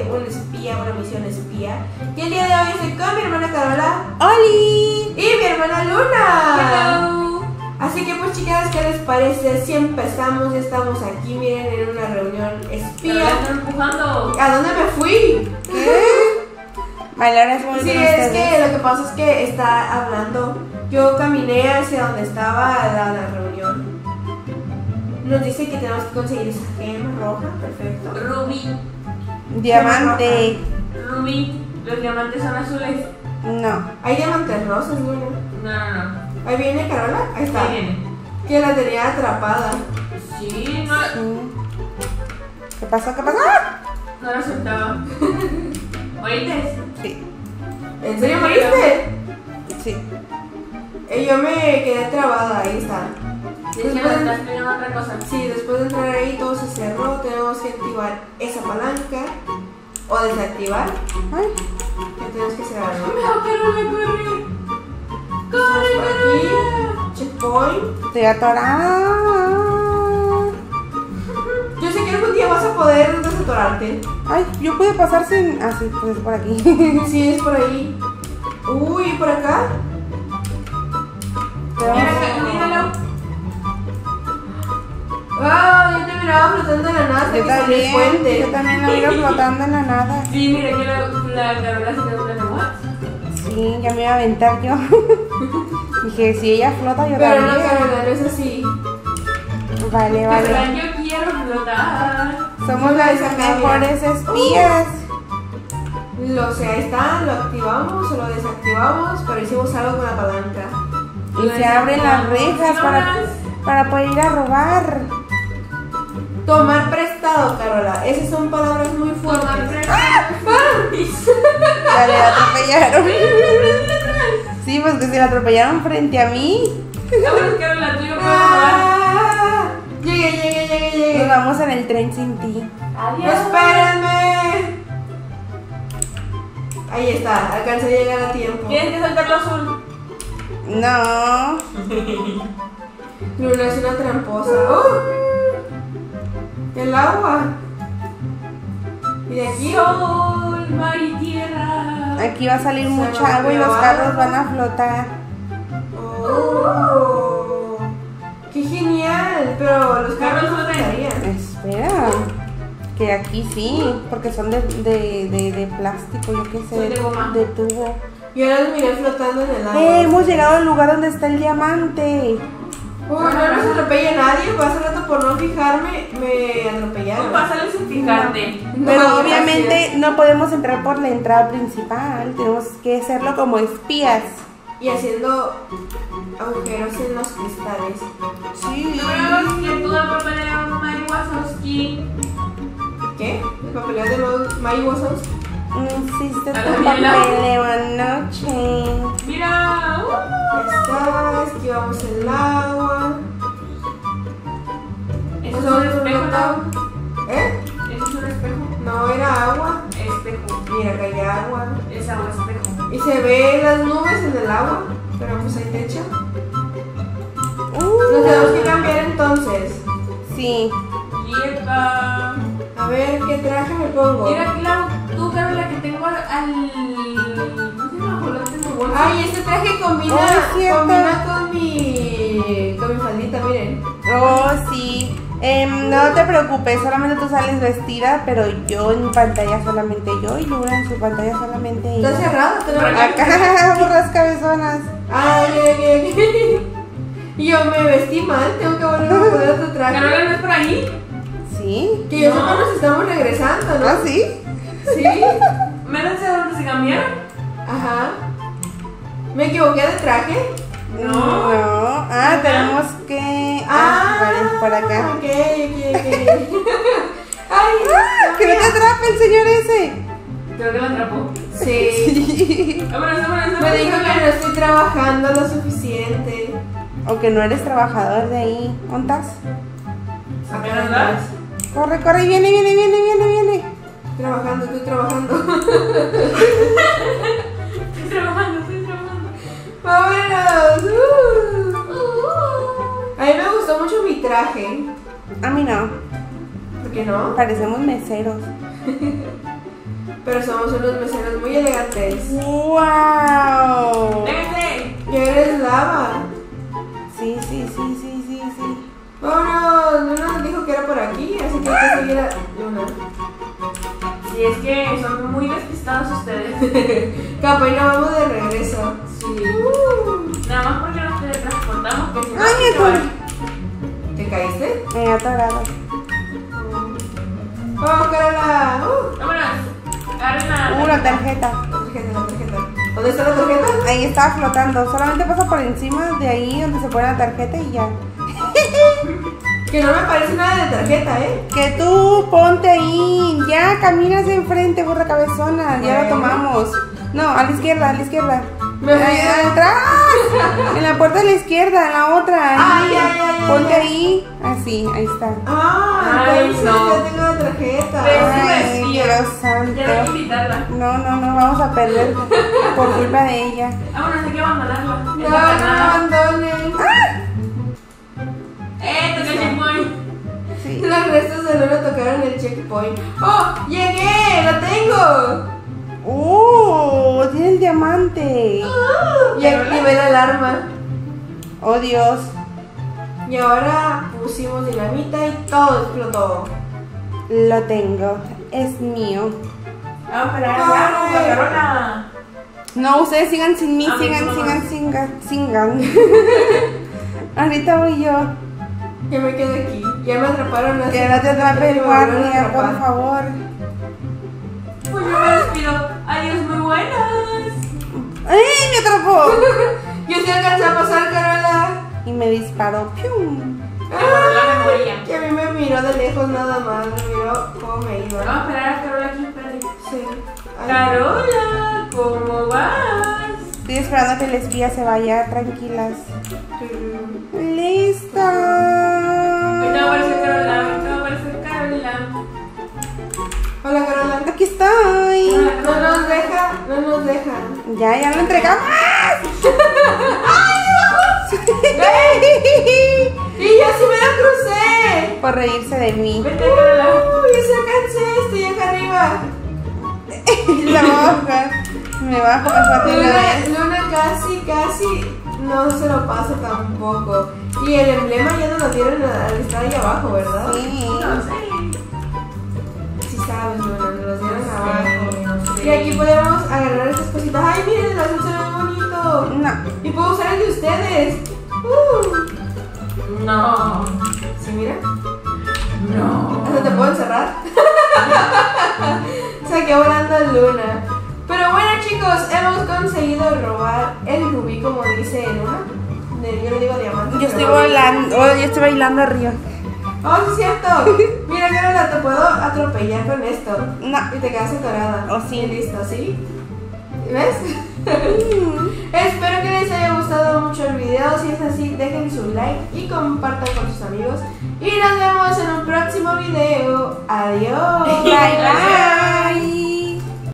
un espía, una misión espía. Y el día de hoy estoy con mi hermana Carola. ¡Oli! Y mi hermana Luna. Hello. Así que pues chicas, ¿qué les parece? Si empezamos, ya estamos aquí, miren, en una reunión Pero espía. la están empujando. ¿A dónde me fui? ¿Qué? Vale, ahora es muy Sí, es que lo que pasa es que está hablando. Yo caminé hacia donde estaba la reunión. Nos dice que tenemos que conseguir esa gema roja, perfecto. Rubí. Diamante. Rubí. Los diamantes son azules. No. Hay diamantes rosas, Luna. No. Ahí viene Carola, ahí está. Ahí viene. Que la tenía atrapada. Sí, no, Sí. ¿Qué pasó? ¿Qué pasó? no la soltaba. ¿Oíste? Sí. ¿En serio moriste? Sí. Yo me quedé trabada, ahí está. Dice que Después- estás pidiendo otra cosa. Sí, después de entrar ahí todo se cerró, tenemos que activar esa palanca o desactivar. Ay, Que tenemos que cerrar, ¿no? No, pero me corre. Estamos por aquí, checkpoint. estoy atorada. Yo sé que algún día vas a poder desatorarte. Ay, yo pude pasar sin. Ah, sí, pues es por aquí. Sí, es por ahí. Uy, ¿por acá? Míralo. Ah, yo te miraba flotando en la nada hasta Yo que salió el también. puente. Yo también la miro flotando en la nada. Sí, mira que la Carola se quedó en what? Sí, ya me iba a aventar yo. Dije, si ella flota, yo Pero no, también. Carola, no es así. Vale, Pero vale. yo quiero flotar. Somos las mejores espías. Lo sé, ahí está, lo activamos o lo desactivamos, pero hicimos algo con la palanca. Y se abren las rejas para poder ir a robar. Tomar prestado, Carola. Esas son palabras muy fuertes. Dale, la atropellaron. Sí, pues que se la atropellaron frente a mí. Vamos, Carola, tú y yo podemos robar. Ah, llegué. Nos vamos en el tren sin ti. Adiós. Espérenme. Ahí está, alcancé a llegar a tiempo. Tienes que saltar lo azul. No. Luna es una tramposa. El agua. ¿Y de aquí? Sol, mar y tierra. Aquí va a salir Se mucha va a agua y los clavar. carros van a flotar. Oh, ¡qué genial! Pero los carros no flotarían. Espera. Que aquí sí, porque son de plástico, yo qué Son sé, de goma. de tubo. Yo los miré flotando en el agua. Hemos llegado al lugar donde está el diamante. No nos atropella nadie. Hace rato por no fijarme me atropellaron. Pásale sin fijarte. No, Pero gracias. obviamente no podemos entrar por la entrada principal, tenemos que hacerlo como espías. Y haciendo agujeros en los cristales. Sí. No, que tú al papeleo Mike Wazowski. ¿Qué? ¿El papeleo de Mike Wazowski? Hiciste A la tu biela. papeleo anoche. Mira. Ya está, esquivamos el agua. Eso es un espejo, notado. ¿no? ¿Eh? Eso es un espejo. No, era agua. Espejo. Mira, acá hay agua. Es agua espejo. Y se ve las nubes en el agua. Pero pues hay techo. Nos tenemos que cambiar entonces. Sí. Yepa. A ver, ¿qué traje me pongo? Mira, Clau, tú, Carola, que tengo al. ¿Cómo se llama? Colote en tu bolsa. Ay, este traje combina, Oh, es cierto. combina con mi faldita, miren. Oh, sí. No te preocupes, solamente tú sales vestida, pero yo en pantalla solamente yo y Luna en su pantalla solamente Está ella. cerrado, te lo Acá, burras cabezonas. Ay, y yo me vestí mal, tengo que volver a poner otro traje. Carola, ¿no es por ahí? ¿Sí? Que yo No. sepa nos estamos regresando, ¿no? ¿Ah, sí? Sí. Métanse a dónde se cambiaron. Ajá. ¿Me equivoqué de traje? No. Ah, tenemos que... vale, por acá. Ok. Ay, ¡Ah! ¡Que no te atrape el señor ese! Creo que la atrapó. Sí. Vámonos. Me dijo que no estoy trabajando lo suficiente. O que no eres trabajador de ahí. ¿Ontas? ¿Apenas vas? Corre, corre, viene. Estoy trabajando. Estoy trabajando. ¡Vámonos! A mí me gustó mucho mi traje. A mí no. ¿Por qué no? Parecemos meseros. pero somos unos meseros muy elegantes. ¡Wow! ¡Déjense! Y eres lava. Sí. Vámonos, Luna nos dijo que era por aquí, así que hay que seguir a Luna. Si es que son muy despistados ustedes. Capa, y nos vamos de regreso. Sí. Nada más porque nos teletransportamos, que si no, Ay, sí me se van. ¿Te caíste? Me he atorado. ¡Vamos, Carola! Vámonos. Agarren la La tarjeta. La tarjeta. ¿Dónde está la tarjeta? Ahí está flotando. Solamente pasa por encima de ahí donde se pone la tarjeta y ya. Que no me parece nada de tarjeta, ¿eh? Que tú ponte ahí. Ya caminas enfrente, burra cabezona. Ya lo Bueno. tomamos. No, a la izquierda, a la izquierda. Me fui Ahí, atrás. En la puerta de la izquierda, en la otra. Ahí. Ay. Ponte ahí. Así, ahí está. Ah, Ay, entonces no. ya tengo la tarjeta. Ves. Ay, Dios Dios santo. Ya hay que invitarla. No, vamos a perder por culpa de ella. Vámonos, hay que abandonarla. No, Es no nada. abandonen. Toca el checkpoint. Sí. Los restos de Luna tocaron el checkpoint. ¡Oh! ¡Llegué! ¡Lo tengo! Tiene el diamante. Y activé la alarma. Oh, Dios. Y ahora pusimos dinamita y todo explotó. Lo tengo. Es mío. Vamos a esperar Ay. ya, Carola. No, ustedes sigan sin mí. A mí Sigan. Ahorita voy yo. Ya me quedé aquí. Ya me atraparon así. Que no te atrape el Me volvieron a guardia, por atrapar. favor. Pues yo me despido. Adiós, muy buenas. ¡Ay, me atrapó! Yo sí alcancé a pasar, Carola. Y me disparó. ¡Pium! Me borró la memoria. Que a mí me miró de lejos nada más. Me miró cómo me Vamos a iba. esperar a Carola aquí, espérate. Sí. Ay. Carola, ¿cómo vas? Estoy esperando que el espía se vaya. Tranquilas. ¡Lista! Ahorita va a aparecer Carola. Hola, Carola. Aquí estoy. No nos deja, no nos deja. Ya lo entregamos. Y yo sí me la crucé. Por reírse de mí. Vete, Carola. Uy, se alcancé, estoy acá arriba. La baja. Me bajo mejor de una vez. Luna casi no se lo pasa tampoco. Y el emblema ya no lo dieron al estar ahí abajo, ¿verdad? Sí. No sé. Sí sabes, Luna, nos los dieron abajo. No sé. Y aquí podemos agarrar estas cositas. ¡Ay, miren, el azul se ve bonito! No. Y puedo usar el de ustedes. No. ¿Sí, mira? No. ¿Hasta te puedo encerrar? Saqué volando Luna. Pero bueno, chicos, hemos conseguido robar el rubí, como dice Luna. Yo le digo diamante. Yo pero estoy bueno. volando. Yo estoy bailando arriba. Oh, sí es cierto. Mira, Carola, te puedo atropellar con esto. No. Y te quedas atorada. Oh, sí. Y listo, ¿sí? ¿Ves? Espero que les haya gustado mucho el video. Si es así, dejen su like y compartan con sus amigos. Y nos vemos en un próximo video. Adiós. Bye, bye.